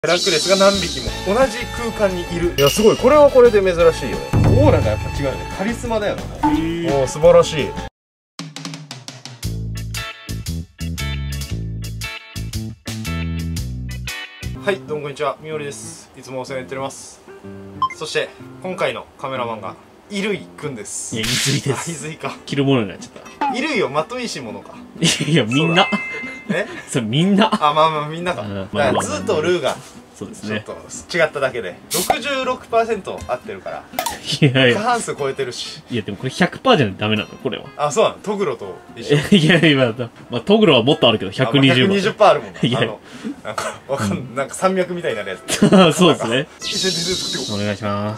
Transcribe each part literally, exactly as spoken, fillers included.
ヘラクレスが何匹も同じ空間にいる。 いやすごい、これはこれで珍しいよね。 オーラがやっぱ違うよね。カリスマだよな。 おお素晴らしい。 はい、どうもこんにちは、みおりです。いつもお世話になっております。そして今回のカメラマンが衣類くんです。 いや、伊豆であ、 す。 衣類か。 着るものになっちゃった。 衣類をまといしものか。 いや、みんな。 えそれみんな。 あ、まあまあみんなか。 うんだからズーとルーがそうですね。 ちょっと違っただけで ろくじゅうろくパーセント 合ってるから過いやいや。 半数超えてるし。 いや、でもこれ ひゃくパーセント じゃないとダメなのこれは。 あ、そうなの。トグロと一緒。 いやいや、まあ、トグロはもっとあるけど、ひゃくにじゅう。 ひゃくにじゅうパーセント あるもんな。 いやあの、なんか、わかん、なんか山脈みたいになるやつ。 そうですね。 一緒に手作ってこお願いします。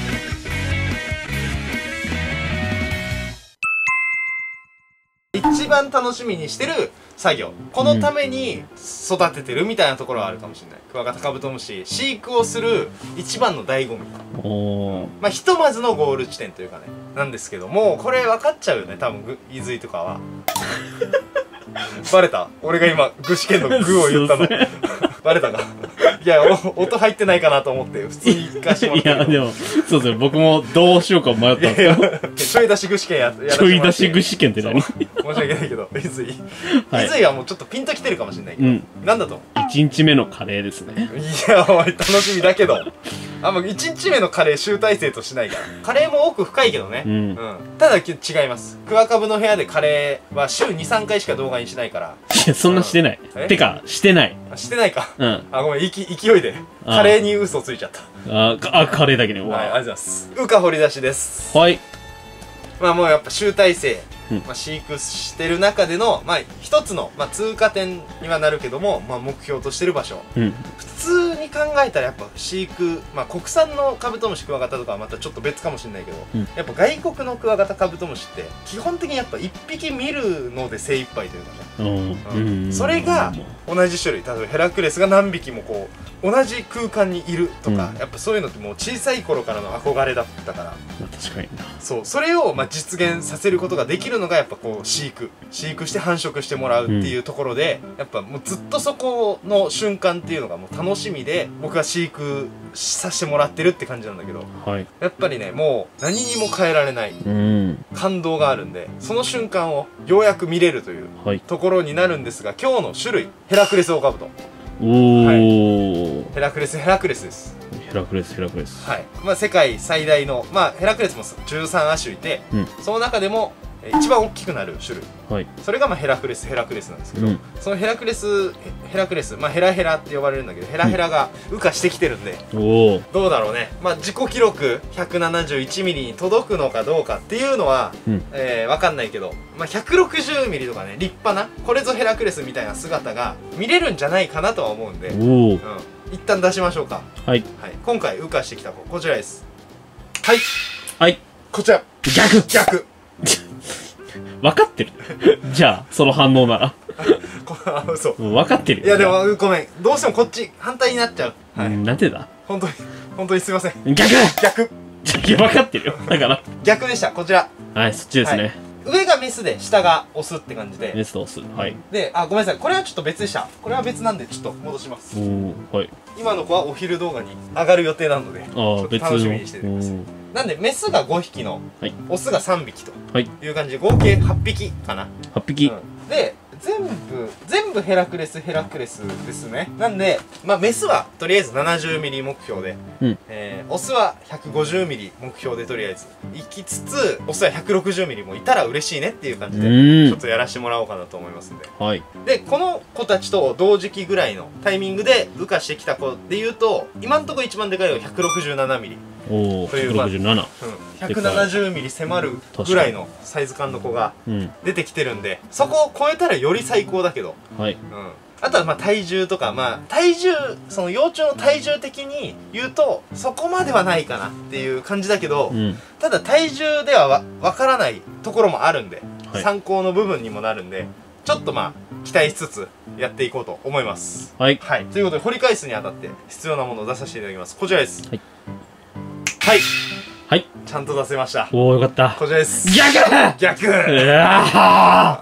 一番楽しみにしてる作業、このために育ててるみたいなところはあるかもしれない。クワガタカブトムシ飼育をする一番の醍醐味、 おー。 まあひとまずのゴール地点というかね、なんですけども、これ分かっちゃうよね多分グ伊豆とかは。バレた？俺が今具志堅の具を言ったのバレたか？いや、お音入ってないかなと思って普通に行かしてもらっいや、 たけど。 でも、そうですね。僕もどうしようか迷ったんいやいですや、ちょい出し具志堅ややらせてもらってちょい出し具志堅って何？ 申し訳ないけど、伊豆伊はい豆はもうちょっとピンときてるかもしれないけど、 うんなんだと思う？ いちにちめのカレーですね。 いや、おい楽しみだけど、あんまいちにちめのカレー集大成としないから。カレーも奥深いけどね。 うんただ違います。クワカブの部屋でカレーは週に、さんかいしか動画にしないから。 いや、そんなしてないえ。 てか、してない。 あ、してないか。 うん。 あ、ごめん、いき勢いでカレーに嘘ついちゃった。 あ、かあカレーだけで。 はい、ありがとうございます。うか掘り出しです。 はい。 まあもうやっぱ集大成、 うんまあ、飼育してる中での、まあ一つの、まあ、通過点にはなるけども、まあ、目標としてる場所。 うん。 普通に考えたらやっぱ飼育、まあ国産のカブトムシクワガタとかはまたちょっと別かもしれないけど、 うんやっぱ外国のクワガタカブトムシって基本的にやっぱ一匹見るので精一杯というかね、 うんうんそれが同じ種類、例えばヘラクレスが何匹もこう同じ空間にいるとか、 うんやっぱそういうのってもう小さい頃からの憧れだったから、 まあ確かにな。 そうそれをまあ実現させることができるのがやっぱこう飼育飼育して繁殖してもらうっていうところで、やっぱもうずっとそこの瞬間っていうのがもう楽しみで僕は飼育させてもらってるって感じなんだけど、 はい。 やっぱりねもう何にも変えられないうん。 感動があるんで、その瞬間をようやく見れるというはい。 ところになるんですが、今日の種類ヘラクレスオオカブト、 おー。 ヘラクレスヘラクレスです。 ヘラクレス、ヘラクレス。 はい、まあ世界最大の、まあヘラクレスもじゅうさん亜種いて、 うん。 その中でもえー一番大きくなる種類、 はい。 それがまあヘラクレスヘラクレスなんですけど、 うん。 そのヘラクレスヘヘラクレス、まあヘラヘラって呼ばれるんだけど、ヘラヘラが羽化してきてるんで、 おー。 どうだろうね。まあ自己記録ひゃくななじゅういちミリに届くのかどうかっていうのは、 うん。 えー、わかんないけど、まあひゃくろくじゅうミリとかね、立派なこれぞヘラクレスみたいな姿が見れるんじゃないかなとは思うんで、うん、 おー。 一旦出しましょうか。 はい。 はい、今回羽化してきた子こちらです。はい、 はい。 こちら逆逆分かってるじゃあ、その反応なら。 こあ嘘。 もう分かってるよ。 いやでもごめん、どうしてもこっち反対になっちゃう。はい、 うん、なんでだ本当に本当にすいません。 逆逆いや、分かってるよ。だから。 逆でした。こちらはい、そっちですね。 上がメスで下がオスって感じで、 ネスト押す。はい。 で、あ、ごめんなさい、これはちょっと別でした。これは別なんでちょっと戻しますお。ー。はい。 今の子はお昼動画に上がる予定なので、ちああ、 ょっと別の。 楽しみにしててください。 おーなんでメスがごひきの、 はい。 オスがさんびきとはい。 いう感じで合計はっぴきかな。 はっぴき。 うん、で全部全部ヘラクレスヘラクレスですね。なんでまあメスはとりあえずななじゅうミリ目標で、 うん。 えー、オスはひゃくごじゅうミリ目標でとりあえず行きつつ、オスはひゃくろくじゅうミリもいたら嬉しいねっていう感じでうんちょっとやらしてもらおうかなと思いますんで。 はい。 でこの子たちと同時期ぐらいのタイミングで羽化してきた子でいうと、今のところ一番でかいのがひゃくろくじゅうななミリ、 おー。 というひゃくろくじゅうなな。 うん、ひゃくななじゅうミリ迫るぐらいのサイズ感の子がうん。 出てきてるんで、そこを超えたらより最高だけど、 はい。 うん、あとはまあ体重とか、まあ体重、その幼虫の体重的に言うとそこまではないかなっていう感じだけど、 うん。 ただ体重ではわ分からないところもあるんで、 はい参考の部分にもなるんで、ちょっとまあ期待しつつやっていこうと思います。 はい。 はい、ということで掘り返すにあたって必要なものを出させていただきます。こちらです。 はい。 はい、 はい。 ちゃんと出せました。 おー、よかった。 こちらです。 逆逆うわー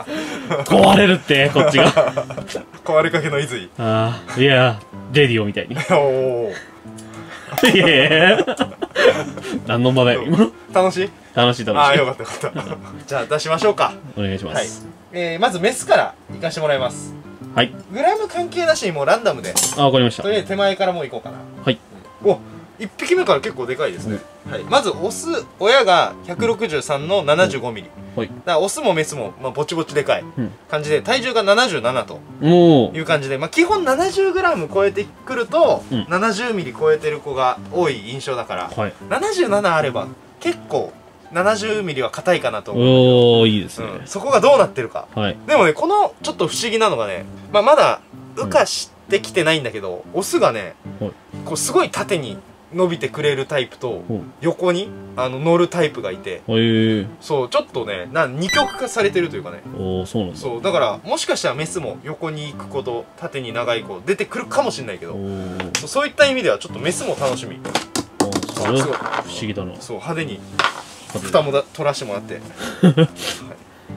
壊れるって、こっちが。 壊れかけの伊豆。 ああ、いや、レディオみたいに。 おお。 いやいや。何の間だよ、今。 楽しい楽しい楽しい。 ああ、よかったよかった。じゃあ出しましょうか。 お願いしまはい。 す。 えー、まずメスからいかしてもらいます。 はい。 グラム関係なしにもうランダムで。 あ、わかりました。 とりあえず手前からもういこうかな。 はい。 お、いっぴきめから結構でかいですね。はい。まずオス、親がひゃくろくじゅうさんのななじゅうごミリ。 はい。 だからオスもメスも、まあ、ぼちぼちでかい感じで、体重がななじゅうななという感じで、まあ、基本 ななじゅうグラム 超えてくると、うん、ななじゅうミリ 超えてる子が多い印象だから、はい、ななじゅうななあれば結構ななじゅうミリ は硬いかなと思う。 おー、いいですね、 うん、そこがどうなってるか、 はい、 でもね、このちょっと不思議なのがね、まあ、まだ羽化してきてないんだけど、オスがね、はい、こうすごい縦に伸びてくれるタイプと横にあの乗るタイプがいて、そうちょっとねな二極化されてるというかね。 おお、そうなんだ。 そうだからもしかしたらメスも横に行く子と縦に長い子出てくるかもしれないけど、そうそういった意味ではちょっとメスも楽しみ。 それ不思議だな。 そう派手に蓋もだ取らしてもらって、はい、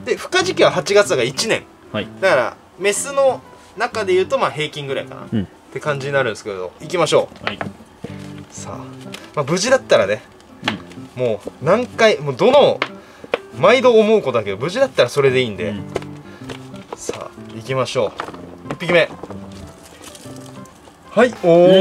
で孵化時期ははちがつがいちねん、はい、だからメスの中でいうとまあ平均ぐらいかな、うん、って感じになるんですけど、行きましょう。はい、さあ、まあ、無事だったらね、うん、もう何回もうどの毎度思うことだけど無事だったらそれでいいんで、うん、さあ行きましょう。いっぴきめ、はい、おー、うん、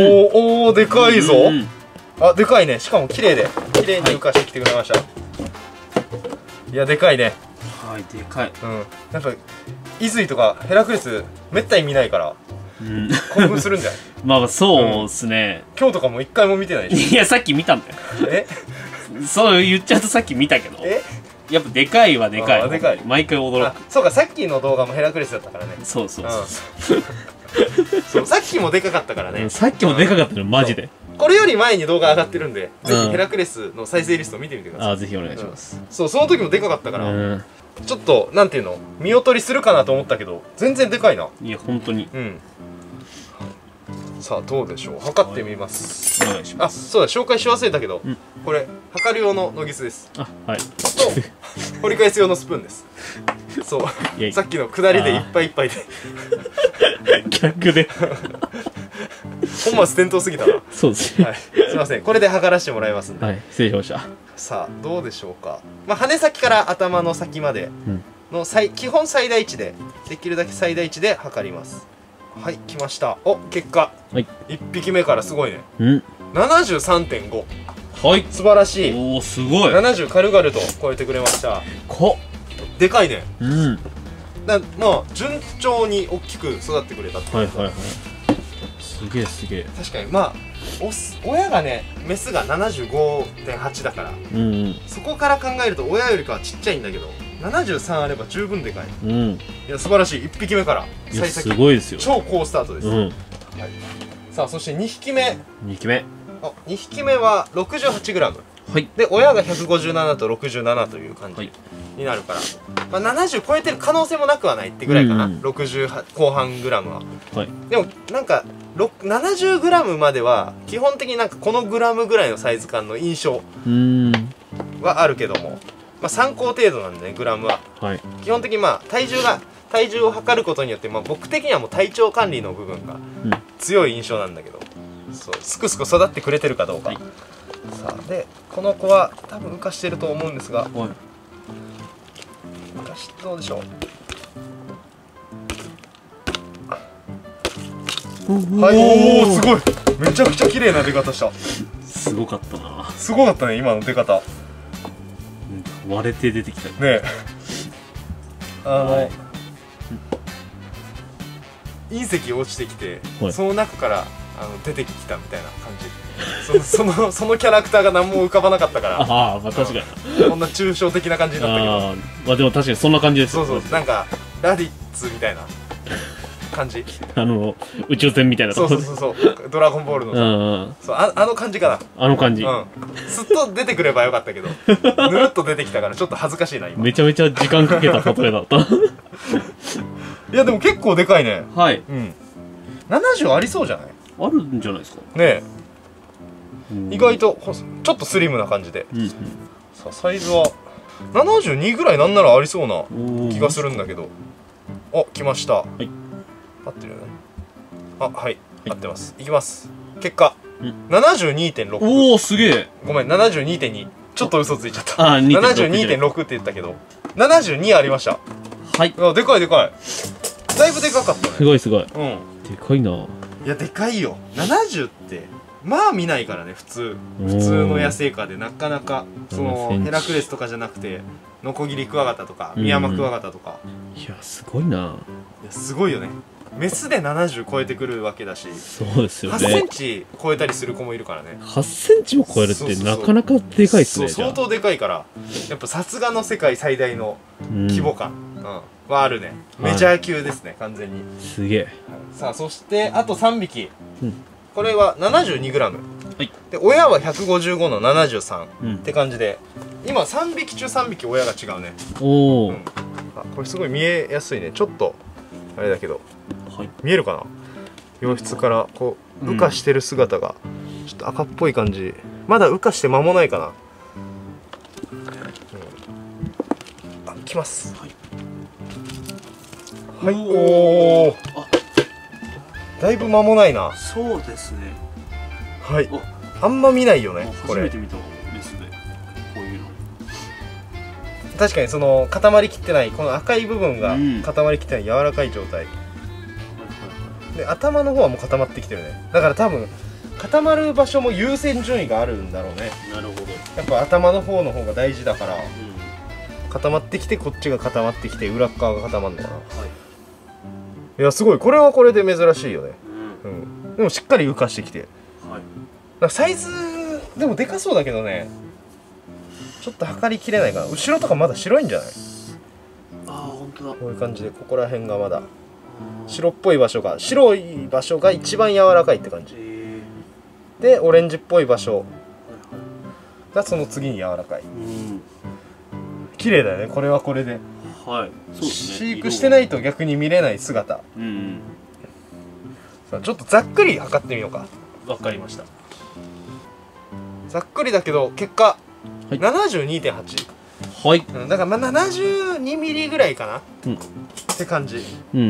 おーでかいぞ、うん、あ、でかいね。しかも綺麗で綺麗に浮かしてきてくれました、はい、いやでかいね。 はい、でかい。 うん、やっぱイズイとかヘラクレスめったに見ないからうん、 興奮するんじゃないまあそうっすね、 うん、今日とかも一回も見てないでしょ。いや、さっき見たんだよ。えそう言っちゃうとさっき見たけど、えやっぱでかいはでかい。でかい、毎回驚く。 そうか、さっきの動画もヘラクレスだったからね。 そうそうそう、うん、 そうさっきもでかかったからね、うん、 さっきもでかかったのマジで。 これより前に動画上がってるんで、ぜひヘラクレスの再生リストを見てみてください。 あ、ぜひお願いします、 うん、そう、その時もでかかったから、うん、ちょっとなんていうの、見劣りするかなと思ったけど全然でかいな。 いや本当に。うん。 さあどうでしょう、測ってみます。 お願いします。 あ、そうだ、紹介し忘れたけど、うん、これ測る用のノギスです。 あ、はい。と掘り返す用のスプーンです。そうさっきの下りでいっぱいいっぱいで逆で本末転倒すぎたな。 そうですね、 はい、すいません、これで測らせてもらいますんで。 はい、失礼しました。 さあどうでしょうか。まあ羽先から頭の先までの最基本最大値で、できるだけ最大値で測ります。はい、来ました。お、結果、はい、いっぴきめからすごいね。うん、ななじゅうさんてんご。はい、素晴らしい。 おお、すごい。 ななじゅう軽々と超えてくれました。 こでかいね。 うん、 だまあ順調に大きく育ってくれたって。 はいはいはい、すげえすげえ。 確かに、まあオス親がね、メスが ななじゅうごてんはち だから、うんうん、そこから考えると親よりかはちっちゃいんだけど、ななじゅうさんあれば十分でかい。うん、いや素晴らしい。いっぴきめから幸先すごいですよ。 超好スタートです、うん、はい、さあそしてにひきめ。 にひきめ、 あ、にひきめは ろくじゅうはちグラム、はい、で親がひゃくごじゅうななとろくじゅうななという感じになるから、まあ、ななじゅう超えてる可能性もなくはないってぐらいかな、うんうん、ろくじゅう後半グラムは、はい、でもなんかななじゅうグラムまでは基本的になんかこのグラムぐらいのサイズ感の印象はあるけども、まあ、参考程度なんでね、グラムは、はい、基本的にまあ体重が体重を測ることによって、まあ、僕的にはもう体調管理の部分が強い印象なんだけど、うん、そうすくすく育ってくれてるかどうか、はい、さあでこの子は多分浮かしてると思うんですが、はい、浮かしどうでしょう。はい、おお、すごい、めちゃくちゃ綺麗な出方した。 すごかったな。 すごかったね、今の出方。 割れて出てきたねえ。あの、はい、隕石落ちてきて、はい、その中からあの出てきたみたいな感じ。そのそのそのキャラクターが何も浮かばなかったから。 ああ、まあ確かにこんな抽象的な感じになったけど。あ、 まあでも確かにそんな感じです。 そうそう、なんかラディッツみたいな感じ。 あの宇宙船みたいなところ。そうそうそうそう、ドラゴンボールのさ、うん、そう、ああの感じかな。 あの感じ、うん、 すっと出てくればよかったけどぬるっと出てきたからちょっと恥ずかしいな今。 めちゃめちゃ時間かけた例えだったいやでも結構でかいね。 はい、 うん、ななじゅうありそうじゃない？ あるんじゃないですかねえ、意外とちょっとスリムな感じで、うんうん、さあサイズはななじゅうにぐらいなんならありそうな気がするんだけど、 きました。 はい合ってるよね。あ、はい、合ってます。いきます。結果 ななじゅうにてんろく。 おおすげえ。 ごめん ななじゅうにてんに。ちょっと嘘ついちゃった。 あ、 ななじゅうにてんろく って言ったけどななじゅうにありました。 はい。 あ、でかいでかい。だいぶでかかったね。 すごいすごい。 うん、 でかいな。 いやでかいよ。ななじゅうってまあ見ないからね。普通普通の野生下でなかなかそのヘラクレスとかじゃなくてノコギリクワガタとかミヤマクワガタとか。 いやすごいな。いやすごいよね。メスでななじゅう超えてくるわけだし、 そうですよね。 はちセンチ超えたりする子もいるからね。 はちセンチも超えるってなかなかでかいっすね。 そう相当でかいから、やっぱさすがの世界最大の規模感、うん、はあるね。メジャー級ですね、完全に。 すげえ。 さあそしてあとさんびき、 うん、 これは ななじゅうにグラム、はい、で親はひゃくごじゅうごのななじゅうさん、うん、って感じで、今さんびき中さんびき親が違うね。おお、うん、あこれすごい見えやすいね。ちょっとあれだけど、はい、見えるかな。洋室からこう羽化してる姿がちょっと赤っぽい感じ。まだ羽化して間もないかな、うん、あ、来ます。はい、はい、おお、だいぶ間もないな。 そうですね。 はい、あんま見ないよねこれ。 初めて見たメスでこういうの。 確かにその固まりきってないこの赤い部分が固まりきってない柔らかい状態、うん、で頭の方はもう固まってきてるね。だから多分固まる場所も優先順位があるんだろうね。 なるほど。 やっぱ頭の方の方が大事だから、うん、固まってきてこっちが固まってきて裏側が固まるのかな。はい、いやすごい。これはこれで珍しいよね。うん、うん、でもしっかり浮かしてきて、はい、だサイズでもでかそうだけどね。ちょっと測りきれないかな。後ろとかまだ白いんじゃない？ ああ本当だ。 こういう感じでここら辺がまだ白っぽい場所が白い場所が一番柔らかいって感じで、オレンジっぽい場所がその次に柔らかい。綺麗だよね。これはこれで、はい、そうですね、飼育してないと逆に見れない姿。うん、さあちょっとざっくり測ってみようか。 わかりました。 ざっくりだけど結果、はい、ななじゅうにてんはち。はい、うん、だからまあななじゅうにミリぐらいかな、うん、って感じ。うん、うん、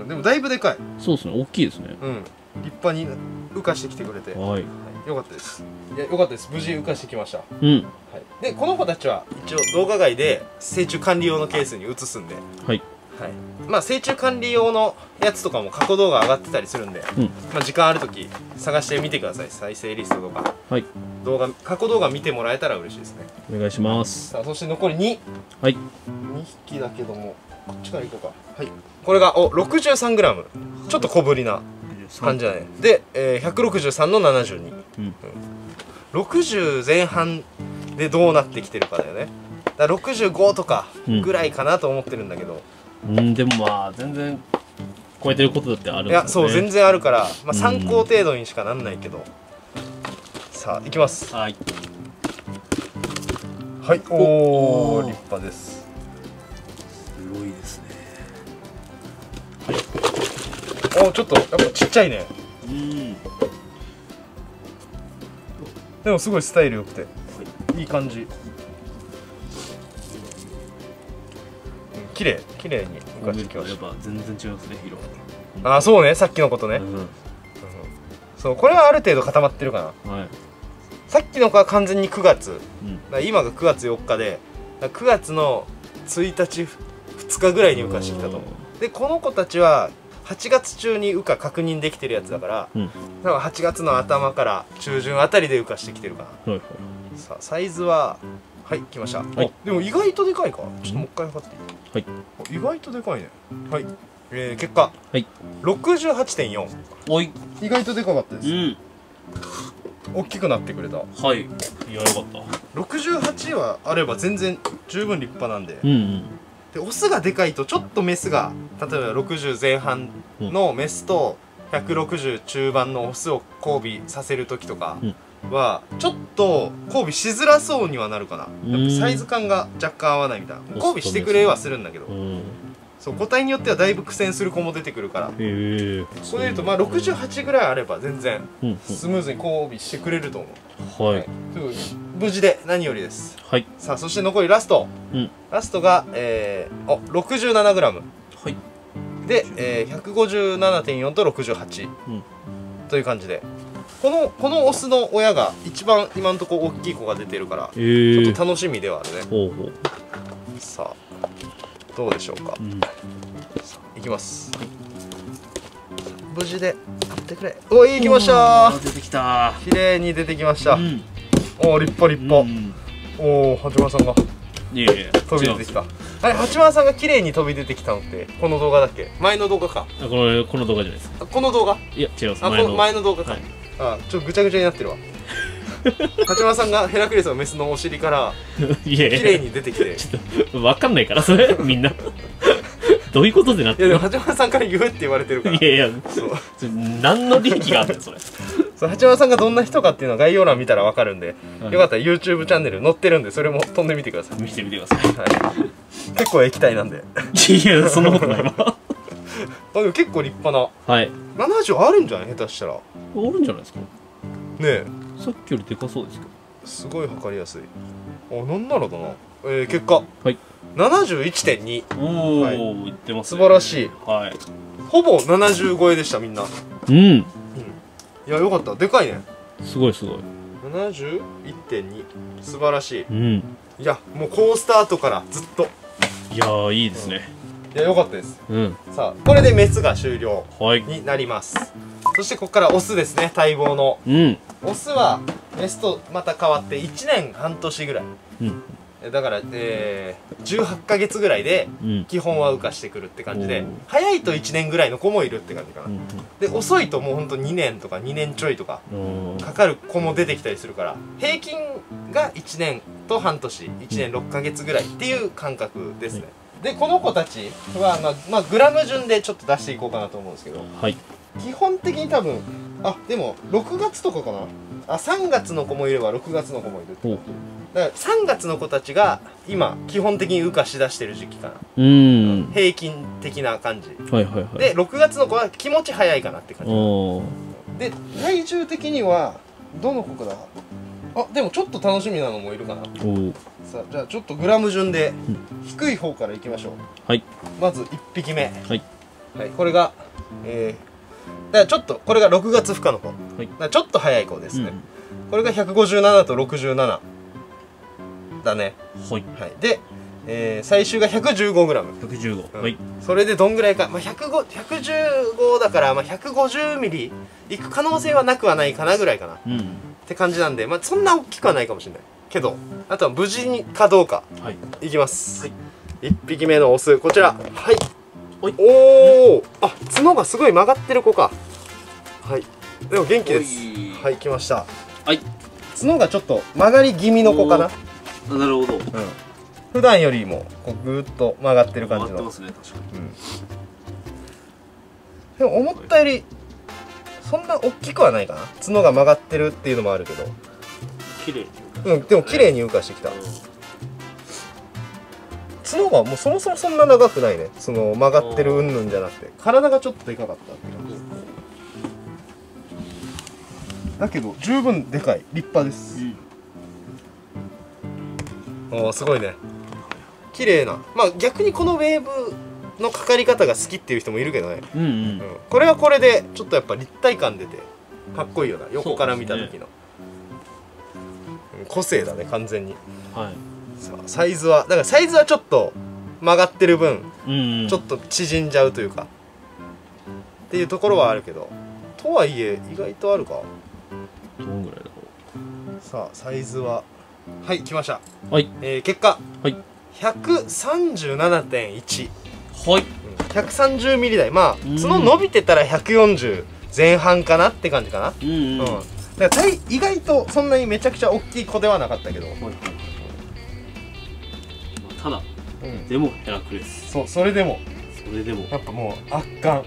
でもだいぶでかい。 そうですね、大きいですね。 うん、立派に羽化してきてくれて、はい、はい、よかったです。いやよかったです。無事羽化してきました。うん、はい、でこの子たちは一応動画外で成虫管理用のケースに移すんで、はい、はい、まあ成虫管理用のやつとかも過去動画上がってたりするんで、うん、まあ時間ある時探してみてください。再生リストとか、はい、動画過去動画見てもらえたら嬉しいですね。 お願いします。 さあそして残りに、はい、にひきだけどもこっちからいこうか。はい、これがお ろくじゅうさんグラム、 ちょっと小ぶりな感じだね。で、えー、ひゃくろくじゅうさんのななじゅうに、うん、うん、ろくじゅうぜん半でどうなってきてるかだよね。だからろくじゅうごとかぐらいかなと思ってるんだけど、 うん、うん、でもまあ全然超えてることだってあるんですね。いやそう全然あるから、まあ、参考程度にしかなんないけど、うん、さあいきます。はいはい、おお立派です。 すごいですね。 はい、おちょっとやっぱちっちゃいね。うん、でもすごいスタイル良くて、はい、いい感じ。綺麗綺麗に浮かしてきました。 やっぱ全然違いますね、色。 ああそうね、さっきのことね、うん、うん、そうこれはある程度固まってるかな。はい、さっきの子は完全にくがつ、うん、今がくがつよっかでくがつのついたちふつかぐらいに羽化してきたと思う。でこの子たちははちがつ中に羽化確認できてるやつだから、うん、だからはちがつの頭から中旬あたりで羽化してきてるかな。はい、さあサイズははい来ました。はい、でも意外とでかいか。ちょっともう一回測っていい？はい、意外とでかいね。はい、えー、結果、はい、ろくじゅうはちてんよん。おい意外とでかかったです。うん、大きくなってくれた。はい、いやよかった。ろくじゅうはちはあれば全然十分立派なんで、うん、うん、でオスがでかいとちょっとメスが例えばろくじゅうぜん半のメスとひゃくろくじゅう中盤のオスを交尾させる時とかはちょっと交尾しづらそうにはなるかな。やっぱサイズ感が若干合わないみたいな。交尾してくれはするんだけど、そう個体によってはだいぶ苦戦する子も出てくるから、それでいうとまあろくじゅうはちぐらいあれば全然スムーズに交尾してくれると思う。はい、はい、無事で何よりです。はい、さあそして残りラスト、うん、ラストが、えー、あ ろくじゅうななグラム、はい、 で、えー、ひゃくごじゅうななてんよんとろくじゅうはち、うん、という感じで、このこのオスの親が一番今のところ大きい子が出てるから、えー、ちょっと楽しみではあるね。ほうほう。さあどうでしょうか、うん、さあいきます、はい、無事で買ってくれ。おい、行きましたー。出てきたー。綺麗に出てきました、うん、おお立派立派、うん、おお八幡さんがいやいや飛び出てきた。あれ八幡さんが綺麗に飛び出てきたのってこの動画だっけ？前の動画か。 あ、このこの動画じゃないですか。 この動画？ いや違います。 あ、この前の動画か、はい、あ、ちょっとぐちゃぐちゃになってるわ八幡さんがヘラクレスのメスのお尻から綺麗に出てきてちょっと分かんないからそれみんなどういうことでなってるの？ いやでも八幡さんから言うって言われてるから。 いやいやそう何の利益があるのそれそう、八幡さんがどんな人かっていうのは概要欄見たら分かるんで、はい、よかったら YouTube チャンネル載ってるんでそれも飛んでみてください。 見てみてください、 はい、結構液体なんでいやそんなことないわあでも結構立派な、はい、ななじゅうあるんじゃない？下手したらあるんじゃないですかね。えさっきよりでかそうですけどすごい測りやすい。あ、なんならだな、えー、結果、はい、ななじゅういってんに。おお、はい、いってますね。素晴らしい、はい、ほぼななじゅう超えでしたみんな。うん、うん、いやよかった、でかいね。 すごいすごい。 ななじゅういってんに 素晴らしい、うん、いやもう好スタートからずっといやーいいですね、 うん、いやよかったです、うん、さあこれでメスが終了になります、はい、そしてここからオスですね。待望の、うん、オスはメスとまた変わっていちねんはんとしぐらい、うん、だから、えー、じゅうはちかげつぐらいで基本は羽化してくるって感じで、うん、早いといちねんぐらいの子もいるって感じかな、うん、で遅いともうほんとにねんとかにねんちょいとかかかる子も出てきたりするから平均がいちねんと半年いちねんろっかげつぐらいっていう感覚ですね、はい、でこの子たちは、まあまあ、グラム順でちょっと出していこうかなと思うんですけど、はい、基本的に多分あでもろくがつとかかなあさんがつの子もいればろくがつの子もいるってだからさんがつの子たちが今基本的に羽化しだしてる時期かな。うん平均的な感じ、はいはいはい、でろくがつの子は気持ち早いかなって感じで体重的にはどの子かだあでもちょっと楽しみなのもいるかな。さあじゃあちょっとグラム順で低い方からいきましょう、はい、まずいっぴきめ、はいはい、これがえー、だからちょっとこれがろくがつふ化の子、はい、だからちょっと早い子ですね、うん、これがひゃくごじゅうななとろくじゅうななだね。はい、はい、で、えー、最終が ひゃくじゅうごグラム。ひゃくじゅうご、うん、はい。それでどんぐらいか、まあ、ひゃくご、ひゃくじゅうごだから、まあ、ひゃくごじゅうミリいく可能性はなくはないかなぐらいかな、うん、って感じなんで、まあ、そんな大きくはないかもしれないけど、あとは無事にかどうか、はい、いきます、はい、いっぴきめのオスこちら、はい、おお、あ、角がすごい曲がってる子か。はい、でも元気です。はい、来ました。はい、角がちょっと曲がり気味の子かな。 なるほど、うん、 普段よりもこうぐーっと曲がってる感じの。曲がってますね、確かに、うん、でも思ったよりそんな大きくはないかな。角が曲がってるっていうのもあるけど綺麗に、 うん、でも綺麗に羽化してきた、うん、角がもうそもそもそんな長くないね。その曲がってるうんぬんじゃなくて体がちょっとでかかったって感じだけど十分でかい立派です、うん、おーすごいね。綺麗な、まあ逆にこのウェーブのかかり方が好きっていう人もいるけどね、うんうんうん、これはこれでちょっとやっぱ立体感出てかっこいいよな。横から見た時の、ね、個性だね完全に、はい、さあサイズはだからサイズはちょっと曲がってる分、うんうん、ちょっと縮んじゃうというかっていうところはあるけど、とはいえ意外とあるか。 どんぐらいだろう。さあサイズははい来ました。はい、えー、結果、はい、ひゃくさんじゅうななてんいち、はい、ひゃくさんじゅうミリ台。まあ角伸びてたらひゃくよんじゅうぜん半かなって感じかな。うん、うん、だから意外とそんなにめちゃくちゃ大きい子ではなかったけど、はいはいはい、 ただ、うん、でもヘラクレス。 そう、それでもそれでもやっぱもう圧巻、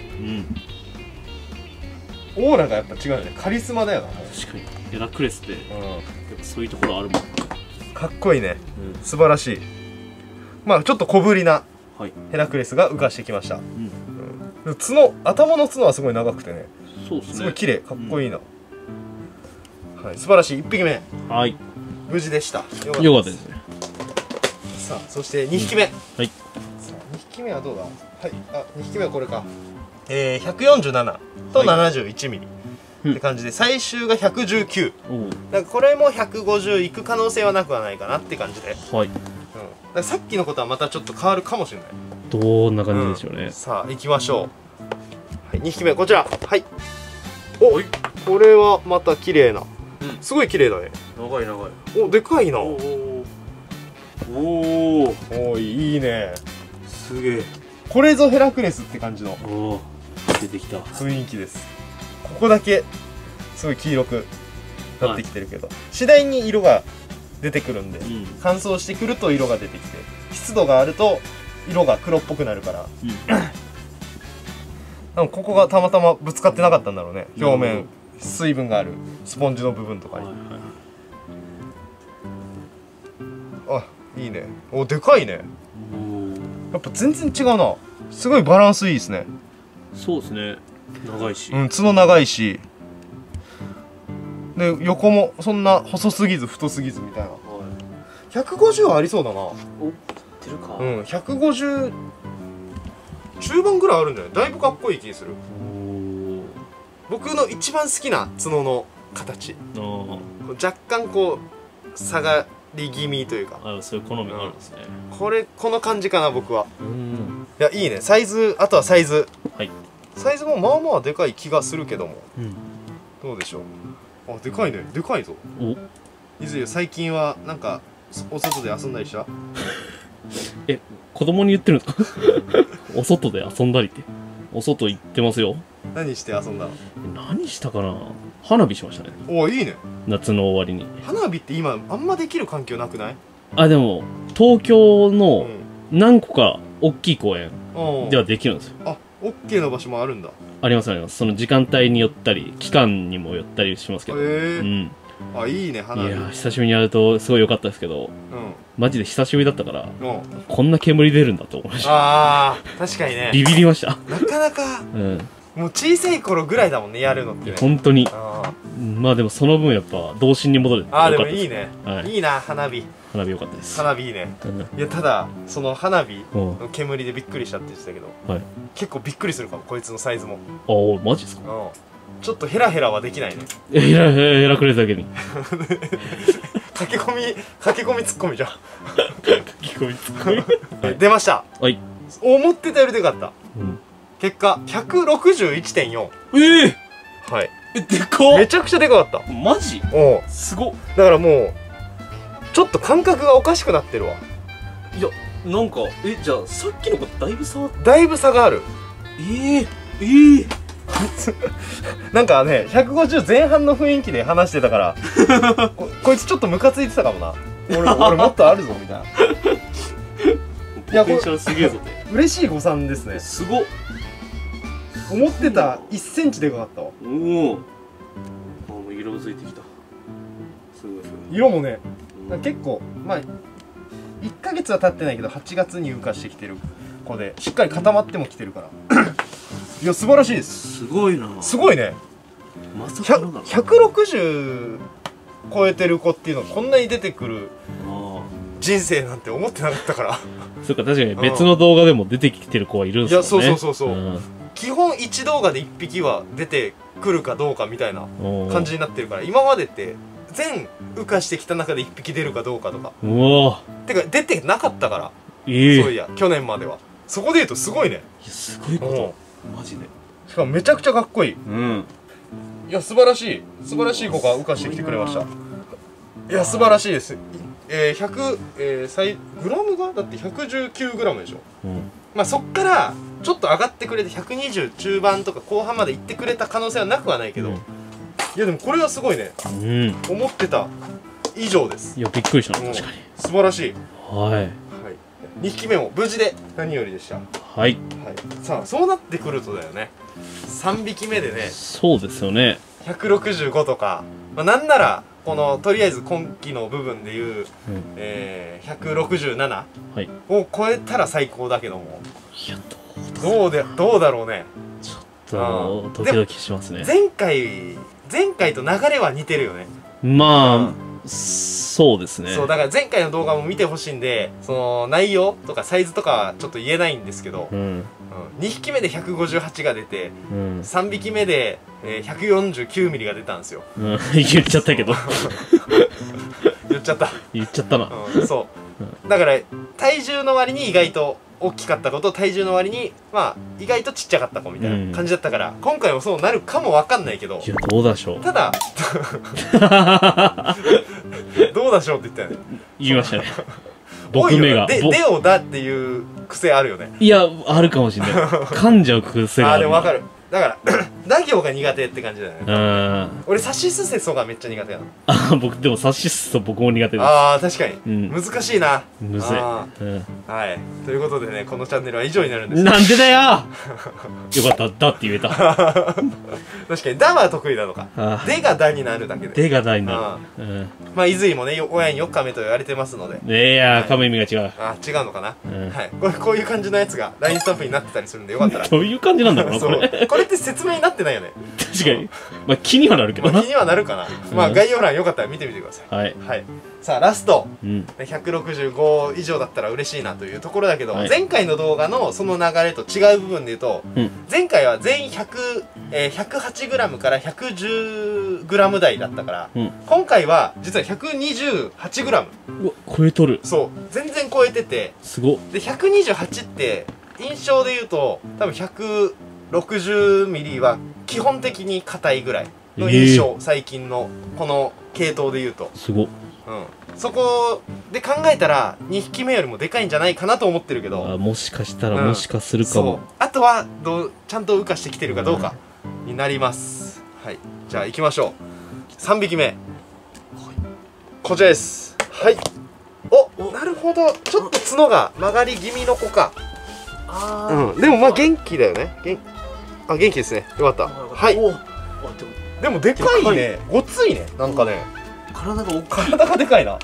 うん、オーラがやっぱ違うよね。カリスマだよな。 確かにヘラクレスって、うん、やっぱそういうところあるもん。 かっこいいね、うん、素晴らしい。まあちょっと小ぶりなヘラクレスが羽化してきました、うんうん、角、頭の角はすごい長くてね、そうですね、すごい綺麗、かっこいいな、うん、はい、素晴らしいいっぴきめ、はい、無事でした。よかったですね。さあそしてにひきめ、うん、はい、さあにひきめはどうだ。 はい、あ、にひきめはこれか。えー、ひゃくよんじゅうななとななじゅういちミリ、はい、って感じで、最終がひゃくじゅうきゅう。だからこれもひゃくごじゅういく可能性はなくはないかなって感じで。はい。うん。だからさっきのことはまたちょっと変わるかもしれない。 どんな感じでしょうね。うん、 さあ行きましょう。はい、にひきめこちら。はい。お、はい、これはまた綺麗な。うん、すごい綺麗だね。 長い長い。 お、でかいな。 おおおいいね。 すげえ。 これぞヘラクレスって感じのお出てきた雰囲気です。ここだけすごい黄色くなってきてるけど、はい、次第に色が出てくるんで、うん、乾燥してくると色が出てきて、湿度があると色が黒っぽくなるから、うん、多分ここがたまたまぶつかってなかったんだろうね。表面、水分があるスポンジの部分とかに。はいはい、あ、いいね。お、でかいね。やっぱ全然違うな。すごいバランスいいですね。 そうですね。長いし、 うん、角長いし、で横もそんな細すぎず太すぎずみたいな。はい、ひゃくごじゅうはありそうだな。お、 出るか。 うん、ひゃくごじゅう中盤ぐらいあるんじゃない？だいぶかっこいい気する。僕の一番好きな角の形。若干こう下がり気味というか、 あ、そういう好みがあるんですね。 うん、これこの感じかな、僕は。うん、いや、いいね。サイズ、あとはサイズ、はい、サイズもまあまあでかい気がするけども、うん、どうでしょう。あ、でかいね。でかいぞ。お、いずれ最近はなんかお外で遊んだりした？ え、子供に言ってるんですか？お外で遊んだりって。お外行ってますよ。 何して遊んだの？ 何したかな。花火しましたね。 お、いいね。 夏の終わりに。 花火って今あんまできる環境なくない？ あ、でも東京の何個か大きい公園ではできるんですよ。 あ、オッケーの場所もあるんだ。 ありますあります。その時間帯によったり期間にもよったりしますけど。へえ。うん。あ、いいね、花火。 いや、久しぶりにやるとすごい良かったですけど、うん、マジで久しぶりだったから、うん、こんな煙出るんだと思いました。 ああ、確かにね。 ビビりました。 なかなか、うん、もう小さい頃ぐらいだもんね、やるのってね。 本当に。まあでもその分やっぱ童心に戻る。 ああ、でもいいね、はい、いいな、花火。 花火良かったです。 花火いいね。いや、ただその花火の煙でびっくりしたって言ってたけど、はい、結構びっくりするかも、こいつのサイズも。 ああ、マジですか？うん、 ちょっとヘラヘラはできないね。 え、ヘラヘラくれるだけに。 駆け込み、駆け込みツッコミじゃん。 駆け込みツッコミ。 はい、出ました。はい。思ってたよりでかった。うん、結果ひゃくろくじゅういってんよん。 ええー。はい。 え、でかっ。 めちゃくちゃでかかった。 マジ？ おう。 すごっ。 だからもうちょっと感覚がおかしくなってるわ。 いや、なんか、え、じゃあさっきの子だいぶ差だいぶ差がある。 ええー、ええー。 なんかね、ひゃくごじゅう前半の雰囲気で話してたからこ, こいつちょっとムカついてたかもな。俺, 俺もっとあるぞみたいな。 いや、ポテンシャルすげえぞって。 嬉しい誤算ですね。 すごっ。 思ってたいっセンチでかかったわ。おお、 あ、もう色づいてきた。すごいすごい。 色もね、結構まあいっかげつは経ってないけどはちがつに羽化してきてる子で、しっかり固まってもきてるからいや、素晴らしいです。 すごいな。 すごいね。 まさかのだな。 ひゃくろくじゅう超えてる子っていうのがこんなに出てくる人生なんて思ってなかったからそうか、確かに別の動画でも出てきてる子はいるんですよね。 いや、そうそうそうそう、うん、基本いち動画でいっぴきは出てくるかどうかみたいな感じになってるから、今までって全羽化してきた中でいっぴき出るかどうかとか、うわてか出てなかったから、えー、そういや去年までは。そこで言うとすごいね。 いや、すごいこと、マジで。 しかもめちゃくちゃかっこいい。うん、いや、素晴らしい素晴らしい子が羽化してきてくれました。いや、素晴らしいです。えー、ひゃく、えー、最グラムがだってひゃくじゅうきゅうグラムでしょ、うん、まあそっからちょっと上がってくれてひゃくにじゅう中盤とか後半までいってくれた可能性はなくはないけど、うん、いやでもこれはすごいね、うん、思ってた以上です。 いや、びっくりした。確かに素晴らしい。 はい、はい、 にひきめも無事で何よりでした。はい、はい、さあそうなってくるとだよね、さんびきめでね。そうですよね。ひゃくろくじゅうごとか、まあ、なんならこのとりあえず今期の部分でいう、うん、えー、ひゃくろくじゅうななを超えたら最高だけども、いや、どうでどうだろうね。ちょっとドキドキしますね。前回前回と流れは似てるよね。まあ、うん、 そうですね。 そうだから前回の動画も見てほしいんで、その内容とかサイズとかはちょっと言えないんですけど、 うんうん、 にひきめでひゃくごじゅうはちが出て、 うん、 さんびきめで、えー、ひゃくよんじゅうきゅうミリが出たんですよ、 うん、言っちゃったけど言っちゃった言っちゃったな、 うん、そうだから体重の割に意外と大きかった子と体重の割にまあ意外とちっちゃかった子みたいな感じだったから、うん、今回もそうなるかも分かんないけど、 いやどうでしょう、 ただどうでしょうって言ったよね、 言いましたね僕目がででをだっていう癖あるよね。 いやあるかもしれない噛んじゃう癖がある。 あーでも分かる。だからダ行が苦手って感じだよね。 うん。 俺サシスセソがめっちゃ苦手なの。 あ僕でもサシスセソ僕も苦手です。 ああ確かに、うん、難しいな。 むずい、うん、 はいということでね、このチャンネルは以上になるんです。 なんでだよよかっただって言えた確かにダは得意なのか。でがダになるだけで。 でがダになる。うん、まあ伊豆もね親によっかめと言われてますので。 いやー、はい、噛む意味が違う。 あ違うのかな、うん、はいこれこういう感じのやつがラインスタンプになってたりするんでよかったらどういう感じなんだろうなこれこれって説明になってないよね。 確かにまあ気にはなるけどな、 まあ、気にはなるかな、うん、まあ概要欄よかったら見てみてください。 はい、 はい、さあラスト、 うん、 ひゃくろくじゅうご以上だったら嬉しいなというところだけど、はい、前回の動画のその流れと違う部分で言うと、うん、前回は全員ひゃく、えー、ひゃくはちグラム から ひゃくじゅうグラム 台だったから、うん、今回は実は ひゃくにじゅうはちグラムうわ超えとる。 そう全然超えててすごっ。 でひゃくにじゅうはちって印象で言うと多分ひゃくろくじゅうミリは基本的に硬いぐらいの印象、えー、最近のこの系統で言うとすごっ、 うん、そこで考えたらにひきめよりもでかいんじゃないかなと思ってるけど、 あもしかしたらもしかするかも、うん、 あとはどうちゃんと羽化してきてるかどうかになります、うん、はいじゃあ行きましょう。さんびきめ、はい、こちらです。はいおなるほどちょっと角が曲がり気味の子か。あ、うん、でもまあ元気だよね。元あ元気ですね。よかった。はいでもでかいね。ごついね。なんかね体が体がでかいな。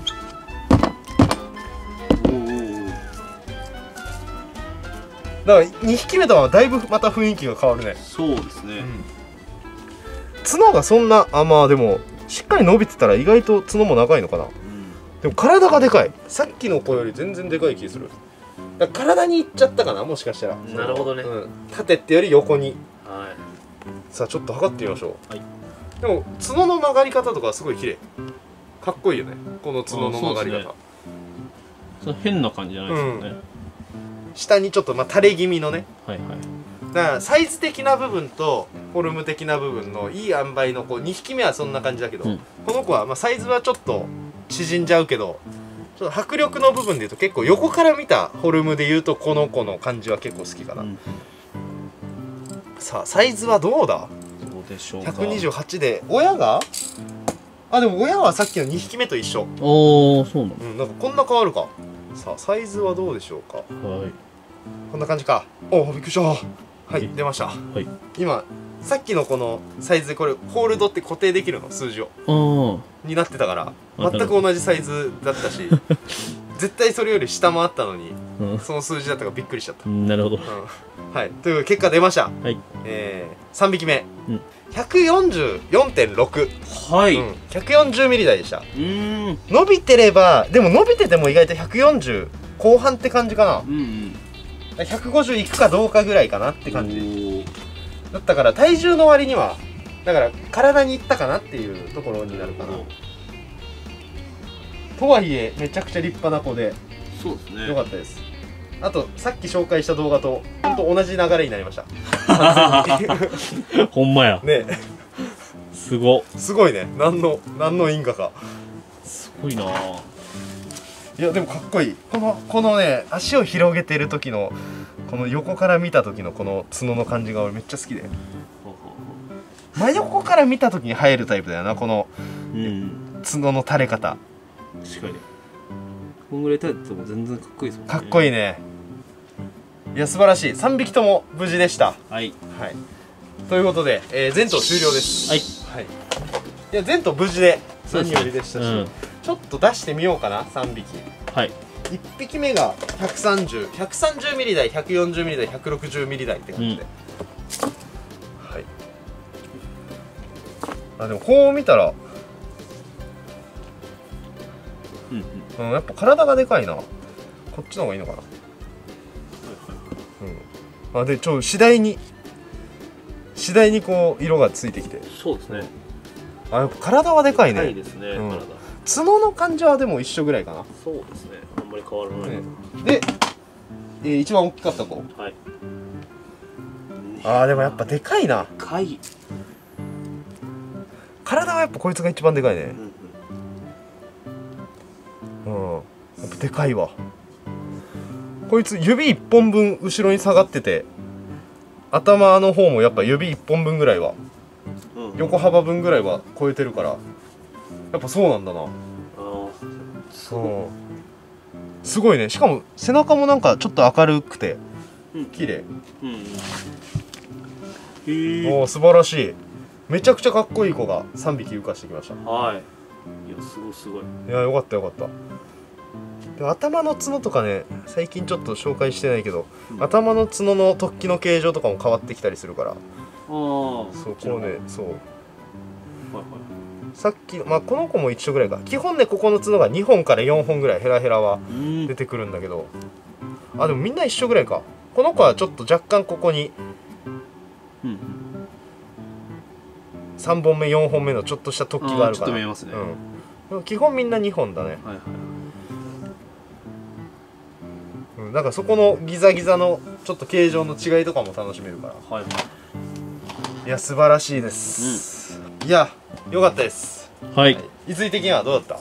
だからにひきめとはだいぶまた雰囲気が変わるね。 そうですね、うん、 角がそんなあまあでもしっかり伸びてたら意外と角も長いのかな、うん、でも体がでかい。さっきの子より全然でかい気する。だから体にいっちゃったかなもしかしたら。 なるほどね、うん、 縦ってより横に。 はい、 さあちょっと測ってみましょう。 はい、 でも角の曲がり方とかすごい綺麗。かっこいいよねこの角の曲がり方。 それ変な感じじゃないですよね、うん、 下にちょっとまあ垂れ気味のね。 はいはい。 だからサイズ的な部分とフォルム的な部分のいい塩梅のこうにひきめはそんな感じだけど、うん、この子はまあサイズはちょっと縮んじゃうけどちょっと迫力の部分でいうと結構横から見たフォルムでいうとこの子の感じは結構好きかな、うん、さあサイズはどうだ。 どうでしょうか。 ひゃくにじゅうはちで親があでも親はさっきのにひきめと一緒。 おおそうなの、 うん、なんかこんな変わるか。さあサイズはどうでしょうか。はいこんな感じか。おおびっくりした。はい出ました。はい、今さっきのこのサイズでこれホールドって固定できるの数字をになってたから全く同じサイズだったし絶対それより下もあったのに、うん、その数字だったからびっくりしちゃった。 なるほど、うん、 はいという結果出ました。はい、えー、さんびきめ、うん、ひゃくよんじゅうよんてんろく。はい、うん、ひゃくよんじゅうミリ台でした。うん伸びてればでも伸びてても意外とひゃくよんじゅう後半って感じかな。うんうんひゃくごじゅういくかどうかぐらいかなって感じだったから体重の割にはだから体にいったかなっていうところになるかな。とはいえめちゃくちゃ立派な子でそうですねよかったです。あとさっき紹介した動画とほんと同じ流れになりましたほんまやねすごすごいね。何の何の因果かすごいな。 いやでもかっこいい。このこのね足を広げてる時のこの横から見た時のこの角の感じが俺めっちゃ好きで真横から見た時に生えるタイプだよなこの角の垂れ方。 確かにこんぐらい垂れても全然かっこいいですもんね。 かっこいいね。いや素晴らしい。さんびきとも無事でした。 はい、はい、 ということで、えー、全頭終了です。はい、はい、いや全頭無事で何よりでしたし、うん、ちょっと出してみようかなさんびき。はいいっぴきめがひゃくさんじゅう、ひゃくさんじゅうミリ台、ひゃくよんじゅうミリ台、ひゃくろくじゅうミリ台って感じで、うん、はい。あでもこう見たらうん、 うん、やっぱ体がでかいな。こっちの方がいいのかな。うん、あでちょ次第に次第にこう色がついてきて。 そうですね。 あやっぱ体はでかいね。 はいですね、 うん、 体。 角の感じはでも一緒ぐらいかな。 そうですね、あんまり変わらない、ね、 で、えー、一番大きかった子。 はい。 あーでもやっぱでかいな。 でかい。 体はやっぱこいつが一番でかいね。うん、うん、やっぱでかいわ。こいつ指一本分後ろに下がってて、頭の方もやっぱ指一本分ぐらいは、うん、横幅分ぐらいは超えてるから、やっぱそうなんだな。あそうすごいね。しかも背中もなんかちょっと明るくて綺麗。うんうん、へえ。おお素晴らしい。めちゃくちゃかっこいい子がさんびき浮かしてきました。はい。いやすごいすごい。いやよかったよかった。で頭の角とかね、最近ちょっと紹介してないけど、うん、頭の角の突起の形状とかも変わってきたりするから。ああ。そうこうね、そう。はいはい。さっきまあこの子も一緒ぐらいか。基本ねここの角がにほんからよんほんぐらいヘラヘラは出てくるんだけど、あでもみんな一緒ぐらいか。この子はちょっと若干ここにさんぼんめよんほんめのちょっとした突起があるから。ちょっと見えますね。うん。基本みんなにほんだね。はいはい。うん、なんかそこのギザギザのちょっと形状の違いとかも楽しめるから。はい。いや素晴らしいです。うん、いや良かったです。はい。伊豆的にはどうだった？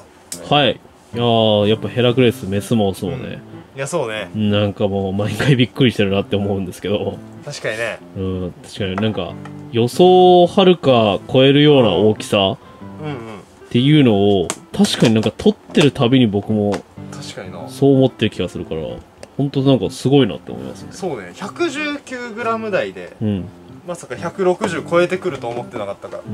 はい。いやーやっぱヘラクレスメスもオスもね。 うん、いやそうね。 なんかもう毎回びっくりしてるなって思うんですけど。 確かにね。 うん、確かになんか予想をはるか超えるような大きさっていうのを確かになんか撮ってるたびに僕も確かになそう思ってる気がするから、本当なんかすごいなって思いますね。 そうね。ひゃくじゅうきゅうグラム 台で、うん、まさかひゃくろくじゅう超えてくると思ってなかったから。うん。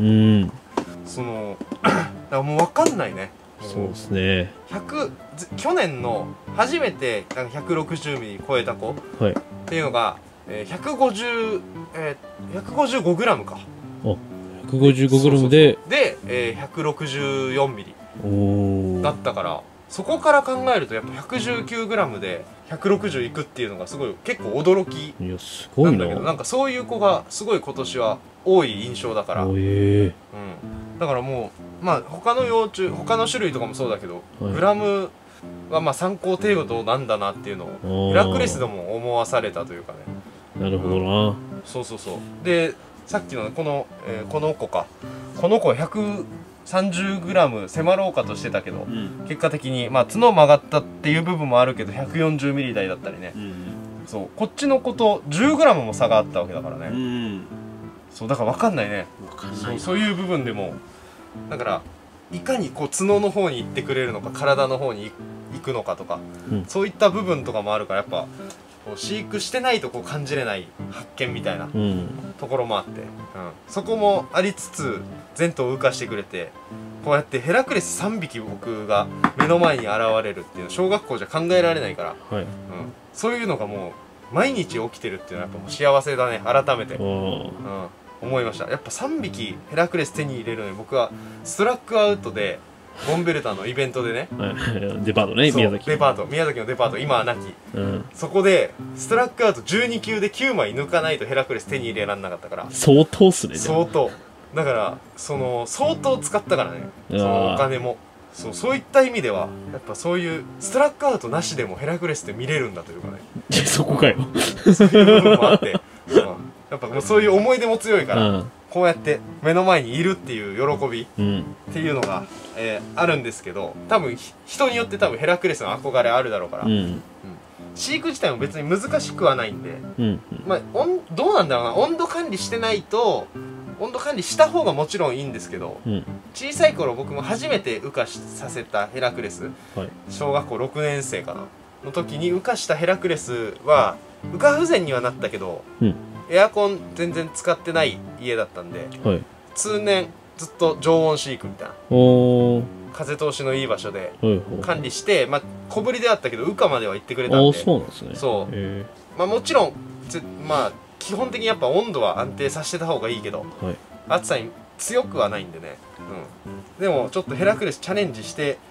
そのだからもう分かんないね。 そうですね。 ひゃく去年の初めてなんかひゃくろくじゅうミリ超えた子、はい、っていうのが。えー、ひゃくごじゅう、えー、ひゃくごじゅうごグラム か。あ、 ひゃくごじゅうごグラム でで、えー、ひゃくろくじゅうよんミリだったから、そこから考えるとやっぱ ひゃくじゅうきゅうグラム でひゃくろくじゅういくっていうのがすごい結構驚きなんだけど、なんかそういう子がすごい今年は多い印象だから、えーうん、だからもうまあ他の幼虫他の種類とかもそうだけど、はい、グラムはまあ参考程度なんだなっていうのをヘラクレスでも思わされたというかね。 なるほどな、うん、 そうそうそう。でさっきのこの、えー、この子かこの子はひゃくさんじゅうグラム 迫ろうかとしてたけど、うん、結果的にまあ角曲がったっていう部分もあるけどひゃくよんじゅうミリ台だったりね、うん、そうこっちの子と じゅうグラム も差があったわけだからね、うん、そうだから分かんないね。分かんない。そう、そういう部分でもだからいかにこう角の方に行ってくれるのか体の方に行くのかとか、うん、そういった部分とかもあるからやっぱこう飼育してないとこう感じれない発見みたいなところもあって、うん、そこもありつつ全頭羽化してくれてこうやってヘラクレスさんびき僕が目の前に現れるっていうの小学校じゃ考えられないから、はい、うん、そういうのがもう毎日起きてるっていうのはやっぱもう幸せだね改めて、うん、思いました。やっぱさんびきヘラクレス手に入れるのに僕はストラックアウトでボンベルタのイベントでねデパートね、宮崎デパート宮崎のデパート今はなき、うん、そこでストラックアウトじゅうにきゅうできゅうまい抜かないとヘラクレス手に入れられなかったから相当っすね。 相当だからその相当使ったからねそのお金もそうそういった意味ではやっぱそういうストラックアウトなしでもヘラクレスって見れるんだというかねそこかよそういう部分もあって、うん、やっぱもうそういう思い出も強いから、うん、こうやって目の前にいるっていう喜びっていうのが、えー、あるんですけど多分人によって多分ヘラクレスの憧れあるだろうから、うんうん、飼育自体も別に難しくはないんで、うんうん、まあ温どうなんだろうな温度管理してないと温度管理した方がもちろんいいんですけど、うん、小さい頃僕も初めて羽化させたヘラクレス、はい、小学校ろくねん生かなの時に羽化したヘラクレスは羽化不全にはなったけど、うん、エアコン全然使ってない家だったんで、はい、通年ずっと常温飼育みたいな風通しのいい場所で管理して、まあ、小ぶりであったけど羽化までは行ってくれたんでそうなんですね。 そう、まあ、もちろんまあ基本的にやっぱ温度は安定させてた方がいいけど、はい、暑さに強くはないんでね、うん、でもちょっとヘラクレスチャレンジして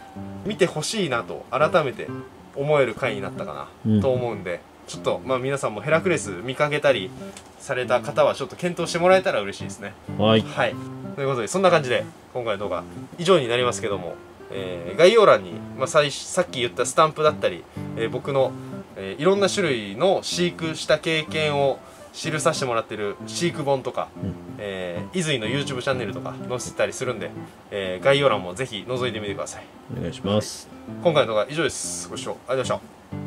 見てほしいなと改めて思える回になったかな、うん、と思うんで、ちょっとまあ皆さんもヘラクレス見かけたりされた方はちょっと検討してもらえたら嬉しいですね。 はい、 はい、ということでそんな感じで今回の動画以上になりますけども、えー、概要欄に、まあ、さいさっき言ったスタンプだったり、えー、僕の、えー、いろんな種類の飼育した経験を記させてもらってる飼育本とか、うん、えー、伊豆の YouTube チャンネルとか載せてたりするんで、えー、概要欄もぜひ覗いてみてください。 お願いします。 今回の動画は以上です。ご視聴ありがとうございました。